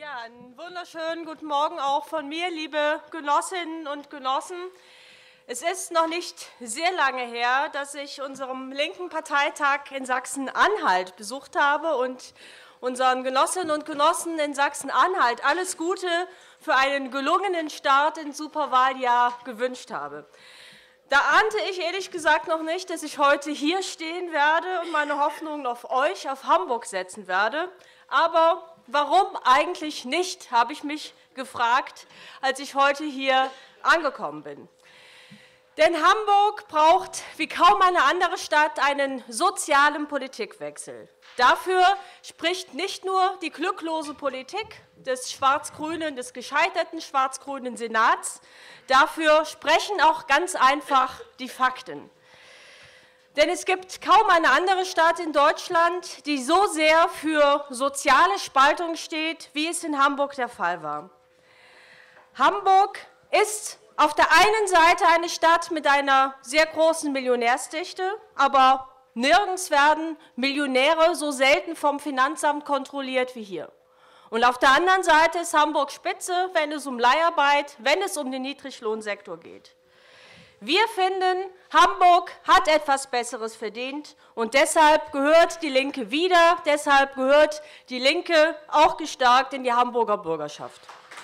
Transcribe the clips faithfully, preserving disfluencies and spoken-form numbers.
Ja, einen wunderschönen guten Morgen auch von mir, liebe Genossinnen und Genossen. Es ist noch nicht sehr lange her, dass ich unseren linken Parteitag in Sachsen-Anhalt besucht habe und unseren Genossinnen und Genossen in Sachsen-Anhalt alles Gute für einen gelungenen Start ins Superwahljahr gewünscht habe. Da ahnte ich ehrlich gesagt noch nicht, dass ich heute hier stehen werde und meine Hoffnungen auf euch, auf Hamburg setzen werde. Aber warum eigentlich nicht, habe ich mich gefragt, als ich heute hier angekommen bin. Denn Hamburg braucht wie kaum eine andere Stadt einen sozialen Politikwechsel. Dafür spricht nicht nur die glücklose Politik des schwarz-grünen, des gescheiterten schwarz-grünen Senats, dafür sprechen auch ganz einfach die Fakten. Denn es gibt kaum eine andere Stadt in Deutschland, die so sehr für soziale Spaltung steht, wie es in Hamburg der Fall war. Hamburg ist auf der einen Seite eine Stadt mit einer sehr großen Millionärsdichte, aber nirgends werden Millionäre so selten vom Finanzamt kontrolliert wie hier. Und auf der anderen Seite ist Hamburg Spitze, wenn es um Leiharbeit, wenn es um den Niedriglohnsektor geht. Wir finden, Hamburg hat etwas Besseres verdient und deshalb gehört die Linke wieder, deshalb gehört die Linke auch gestärkt in die Hamburger Bürgerschaft.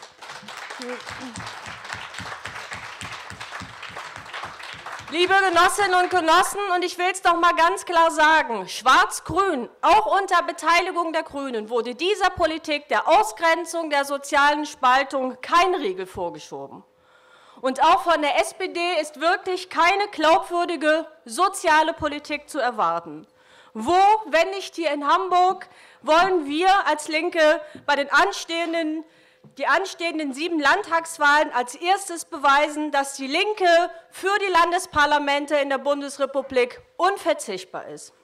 Liebe Genossinnen und Genossen, und ich will es doch mal ganz klar sagen, Schwarz-Grün, auch unter Beteiligung der Grünen, wurde dieser Politik der Ausgrenzung, der sozialen Spaltung kein Riegel vorgeschoben. Und auch von der S P D ist wirklich keine glaubwürdige soziale Politik zu erwarten. Wo, wenn nicht hier in Hamburg, wollen wir als Linke bei den anstehenden die anstehenden sieben Landtagswahlen als erstes beweisen, dass die Linke für die Landesparlamente in der Bundesrepublik unverzichtbar ist.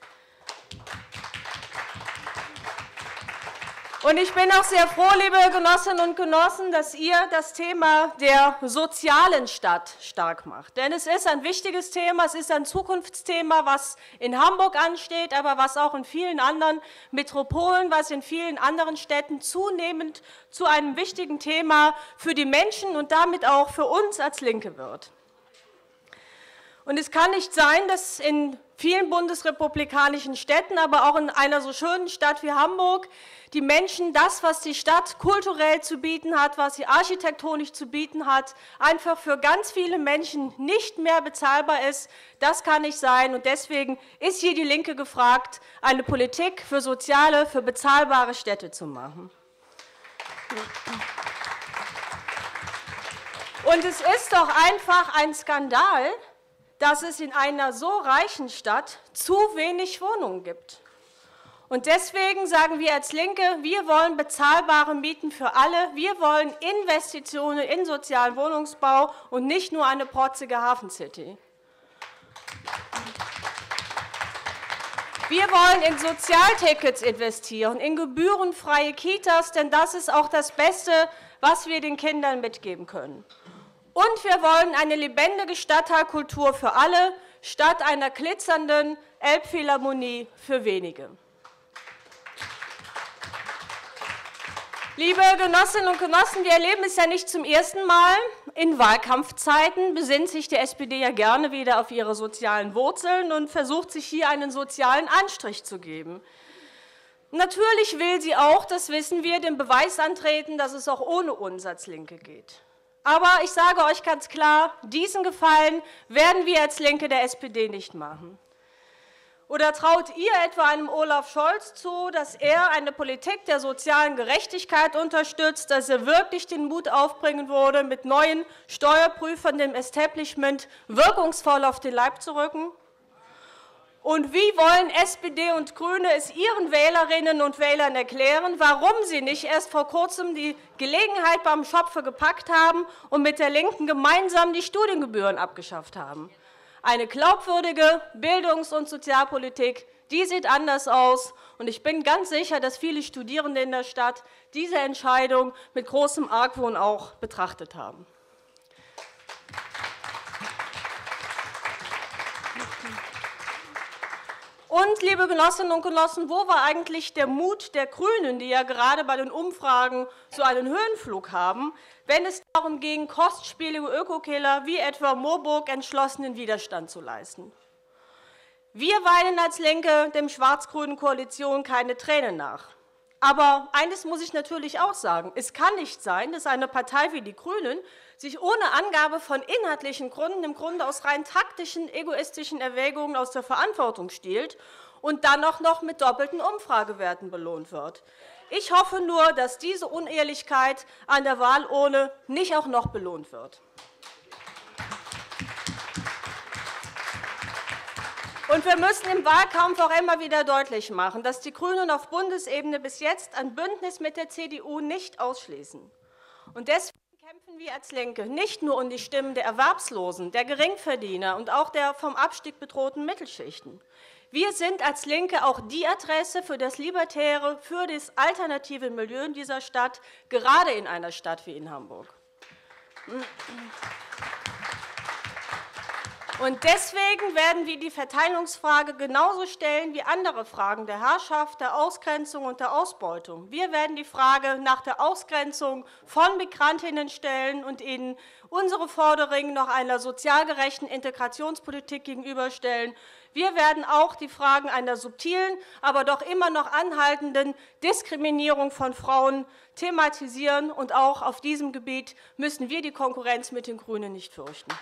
Und ich bin auch sehr froh, liebe Genossinnen und Genossen, dass ihr das Thema der sozialen Stadt stark macht. Denn es ist ein wichtiges Thema, es ist ein Zukunftsthema, was in Hamburg ansteht, aber was auch in vielen anderen Metropolen, was in vielen anderen Städten zunehmend zu einem wichtigen Thema für die Menschen und damit auch für uns als Linke wird. Und es kann nicht sein, dass in vielen bundesrepublikanischen Städten, aber auch in einer so schönen Stadt wie Hamburg, die Menschen das, was die Stadt kulturell zu bieten hat, was sie architektonisch zu bieten hat, einfach für ganz viele Menschen nicht mehr bezahlbar ist. Das kann nicht sein. Und deswegen ist hier die Linke gefragt, eine Politik für soziale, für bezahlbare Städte zu machen. Und es ist doch einfach ein Skandal, dass es in einer so reichen Stadt zu wenig Wohnungen gibt. Und deswegen sagen wir als Linke, wir wollen bezahlbare Mieten für alle, wir wollen Investitionen in sozialen Wohnungsbau und nicht nur eine protzige Hafencity. Wir wollen in Sozialtickets investieren, in gebührenfreie Kitas, denn das ist auch das Beste, was wir den Kindern mitgeben können. Und wir wollen eine lebendige Stadtteilkultur für alle, statt einer glitzernden Elbphilharmonie für wenige. Liebe Genossinnen und Genossen, wir erleben es ja nicht zum ersten Mal. In Wahlkampfzeiten besinnt sich die S P D ja gerne wieder auf ihre sozialen Wurzeln und versucht sich hier einen sozialen Anstrich zu geben. Natürlich will sie auch, das wissen wir, den Beweis antreten, dass es auch ohne uns als Linke geht. Aber ich sage euch ganz klar, diesen Gefallen werden wir als Linke der S P D nicht machen. Oder traut ihr etwa einem Olaf Scholz zu, dass er eine Politik der sozialen Gerechtigkeit unterstützt, dass er wirklich den Mut aufbringen würde, mit neuen Steuerprüfern dem Establishment wirkungsvoll auf den Leib zu rücken? Und wie wollen S P D und Grüne es ihren Wählerinnen und Wählern erklären, warum sie nicht erst vor kurzem die Gelegenheit beim Schopfe gepackt haben und mit der Linken gemeinsam die Studiengebühren abgeschafft haben? Eine glaubwürdige Bildungs- und Sozialpolitik, die sieht anders aus. Und ich bin ganz sicher, dass viele Studierende in der Stadt diese Entscheidung mit großem Argwohn auch betrachtet haben. Und, liebe Genossinnen und Genossen, wo war eigentlich der Mut der Grünen, die ja gerade bei den Umfragen so einen Höhenflug haben, wenn es darum ging, kostspielige Ökokiller wie etwa Moorburg entschlossenen Widerstand zu leisten? Wir weinen als Linke dem schwarz-grünen Koalition keine Tränen nach. Aber eines muss ich natürlich auch sagen, es kann nicht sein, dass eine Partei wie die Grünen sich ohne Angabe von inhaltlichen Gründen im Grunde aus rein taktischen, egoistischen Erwägungen aus der Verantwortung stiehlt und dann auch noch mit doppelten Umfragewerten belohnt wird. Ich hoffe nur, dass diese Unehrlichkeit an der Wahlurne nicht auch noch belohnt wird. Und wir müssen im Wahlkampf auch immer wieder deutlich machen, dass die Grünen auf Bundesebene bis jetzt ein Bündnis mit der C D U nicht ausschließen. Und deswegen kämpfen wir als Linke nicht nur um die Stimmen der Erwerbslosen, der Geringverdiener und auch der vom Abstieg bedrohten Mittelschichten. Wir sind als Linke auch die Adresse für das libertäre, für das alternative Milieu in dieser Stadt, gerade in einer Stadt wie in Hamburg. Und deswegen werden wir die Verteilungsfrage genauso stellen wie andere Fragen der Herrschaft, der Ausgrenzung und der Ausbeutung. Wir werden die Frage nach der Ausgrenzung von Migrantinnen stellen und ihnen unsere Forderungen nach einer sozial gerechten Integrationspolitik gegenüberstellen. Wir werden auch die Fragen einer subtilen, aber doch immer noch anhaltenden Diskriminierung von Frauen thematisieren. Und auch auf diesem Gebiet müssen wir die Konkurrenz mit den Grünen nicht fürchten.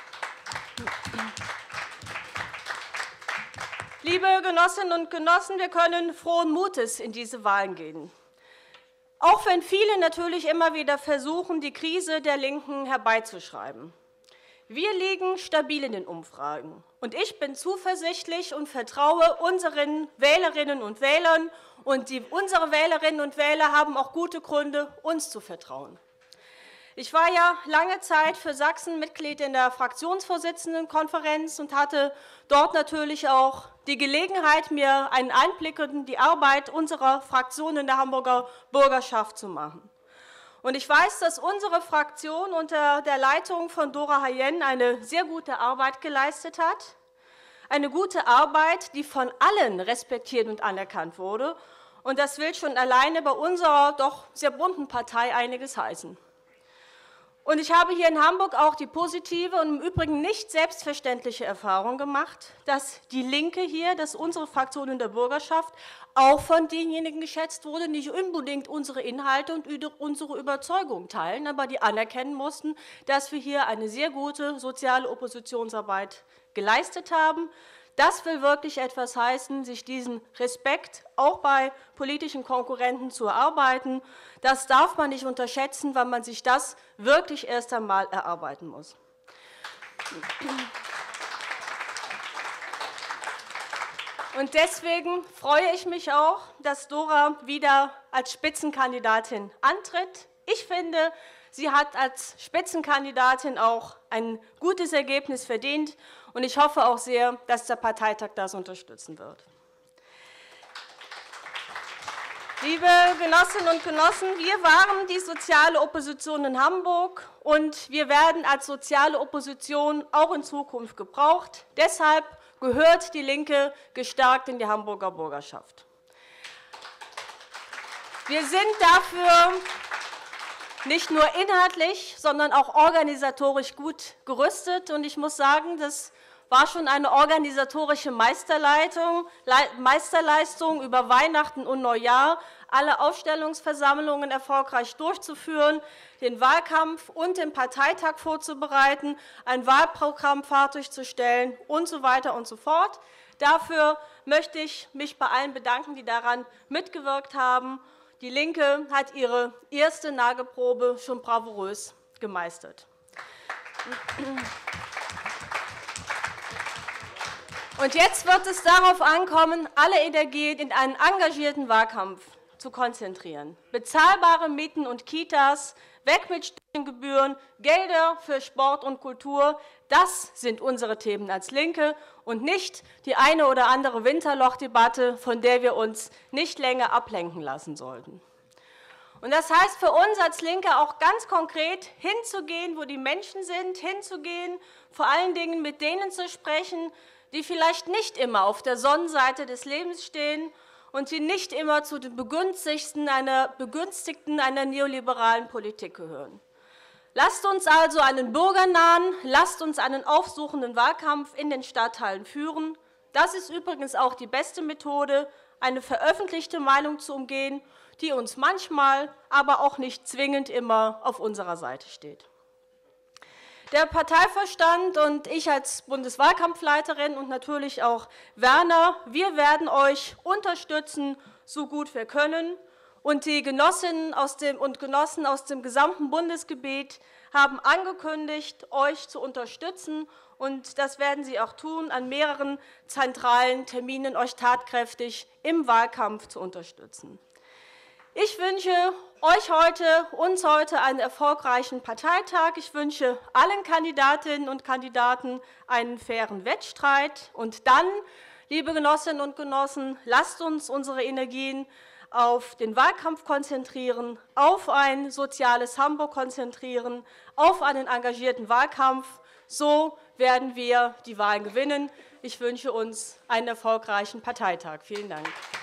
Liebe Genossinnen und Genossen, wir können frohen Mutes in diese Wahlen gehen. Auch wenn viele natürlich immer wieder versuchen, die Krise der Linken herbeizuschreiben. Wir liegen stabil in den Umfragen. Und ich bin zuversichtlich und vertraue unseren Wählerinnen und Wählern. Und die, unsere Wählerinnen und Wähler haben auch gute Gründe, uns zu vertrauen. Ich war ja lange Zeit für Sachsen Mitglied in der Fraktionsvorsitzendenkonferenz und hatte dort natürlich auch die Gelegenheit, mir einen Einblick in die Arbeit unserer Fraktion in der Hamburger Bürgerschaft zu machen. Und ich weiß, dass unsere Fraktion unter der Leitung von Dora Hayem eine sehr gute Arbeit geleistet hat. Eine gute Arbeit, die von allen respektiert und anerkannt wurde. Und das will schon alleine bei unserer doch sehr bunten Partei einiges heißen. Und ich habe hier in Hamburg auch die positive und im Übrigen nicht selbstverständliche Erfahrung gemacht, dass die Linke hier, dass unsere Fraktion in der Bürgerschaft auch von denjenigen geschätzt wurde, die nicht unbedingt unsere Inhalte und unsere Überzeugung teilen, aber die anerkennen mussten, dass wir hier eine sehr gute soziale Oppositionsarbeit geleistet haben. Das will wirklich etwas heißen, sich diesen Respekt auch bei politischen Konkurrenten zu erarbeiten. Das darf man nicht unterschätzen, weil man sich das wirklich erst einmal erarbeiten muss. Und deswegen freue ich mich auch, dass Dora wieder als Spitzenkandidatin antritt. Ich finde, sie hat als Spitzenkandidatin auch ein gutes Ergebnis verdient. Und ich hoffe auch sehr, dass der Parteitag das unterstützen wird. Liebe Genossinnen und Genossen, wir waren die soziale Opposition in Hamburg und wir werden als soziale Opposition auch in Zukunft gebraucht. Deshalb gehört die Linke gestärkt in die Hamburger Bürgerschaft. Wir sind dafür nicht nur inhaltlich, sondern auch organisatorisch gut gerüstet. Und ich muss sagen, das war schon eine organisatorische Meisterleistung, Meisterleistung über Weihnachten und Neujahr, alle Aufstellungsversammlungen erfolgreich durchzuführen, den Wahlkampf und den Parteitag vorzubereiten, ein Wahlprogramm fertigzustellen und so weiter und so fort. Dafür möchte ich mich bei allen bedanken, die daran mitgewirkt haben. Die Linke hat ihre erste Nagelprobe schon bravourös gemeistert. Und jetzt wird es darauf ankommen, alle Energie in einen engagierten Wahlkampf zu konzentrieren. Bezahlbare Mieten und Kitas, weg mit Studiengebühren, Gelder für Sport und Kultur, das sind unsere Themen als Linke und nicht die eine oder andere Winterlochdebatte, von der wir uns nicht länger ablenken lassen sollten. Und das heißt für uns als Linke auch ganz konkret hinzugehen, wo die Menschen sind, hinzugehen, vor allen Dingen mit denen zu sprechen, die vielleicht nicht immer auf der Sonnenseite des Lebens stehen und die nicht immer zu den Begünstigten einer, Begünstigten einer neoliberalen Politik gehören. Lasst uns also einen bürgernahen, lasst uns einen aufsuchenden Wahlkampf in den Stadtteilen führen. Das ist übrigens auch die beste Methode, eine veröffentlichte Meinung zu umgehen, die uns manchmal, aber auch nicht zwingend immer auf unserer Seite steht. Der Parteivorstand und ich als Bundeswahlkampfleiterin und natürlich auch Werner, wir werden euch unterstützen, so gut wir können. Und die Genossinnen aus dem, und Genossen aus dem gesamten Bundesgebiet haben angekündigt, euch zu unterstützen. Und das werden sie auch tun, an mehreren zentralen Terminen euch tatkräftig im Wahlkampf zu unterstützen. Ich wünsche euch heute, uns heute einen erfolgreichen Parteitag. Ich wünsche allen Kandidatinnen und Kandidaten einen fairen Wettstreit. Und dann, liebe Genossinnen und Genossen, lasst uns unsere Energien auf den Wahlkampf konzentrieren, auf ein soziales Hamburg konzentrieren, auf einen engagierten Wahlkampf. So werden wir die Wahlen gewinnen. Ich wünsche uns einen erfolgreichen Parteitag. Vielen Dank.